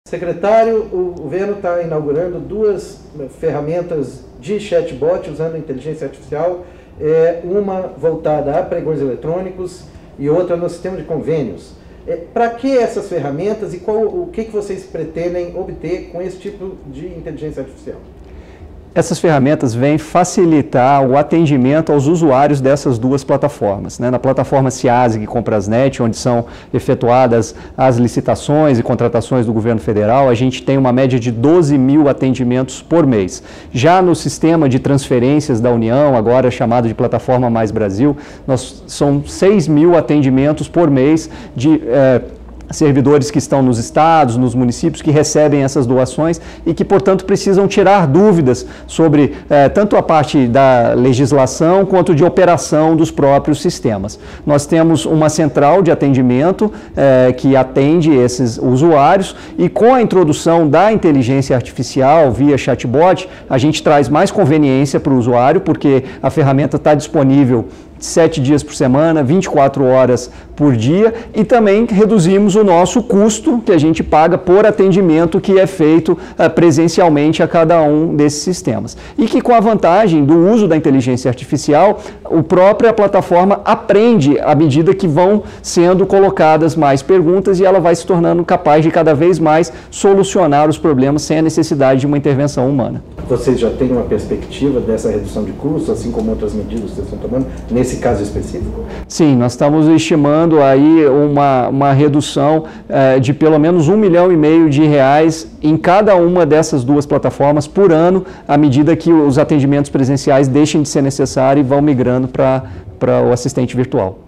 Secretário, o governo está inaugurando duas ferramentas de chatbot usando inteligência artificial, uma voltada a pregões eletrônicos e outra no sistema de convênios. Para que essas ferramentas e o que vocês pretendem obter com esse tipo de inteligência artificial? Essas ferramentas vêm facilitar o atendimento aos usuários dessas duas plataformas, né? Na plataforma CIASG Comprasnet, onde são efetuadas as licitações e contratações do governo federal, a gente tem uma média de 12 mil atendimentos por mês. Já no sistema de transferências da União, agora chamado de Plataforma Mais Brasil, são 6 mil atendimentos por mês de servidores que estão nos estados, nos municípios, que recebem essas doações e que, portanto, precisam tirar dúvidas sobre tanto a parte da legislação quanto de operação dos próprios sistemas. Nós temos uma central de atendimento que atende esses usuários e com a introdução da inteligência artificial via chatbot, a gente traz mais conveniência para o usuário, porque a ferramenta está disponível 7 dias por semana, 24 horas por dia, e também reduzimos o nosso custo que a gente paga por atendimento que é feito presencialmente a cada um desses sistemas. E que com a vantagem do uso da inteligência artificial, a própria plataforma aprende à medida que vão sendo colocadas mais perguntas e ela vai se tornando capaz de cada vez mais solucionar os problemas sem a necessidade de uma intervenção humana. Vocês já têm uma perspectiva dessa redução de custos, assim como outras medidas que vocês estão tomando, nesse caso específico? Sim, nós estamos estimando aí uma redução de pelo menos R$1,5 milhão em cada uma dessas duas plataformas por ano, à medida que os atendimentos presenciais deixem de ser necessários e vão migrando para o assistente virtual.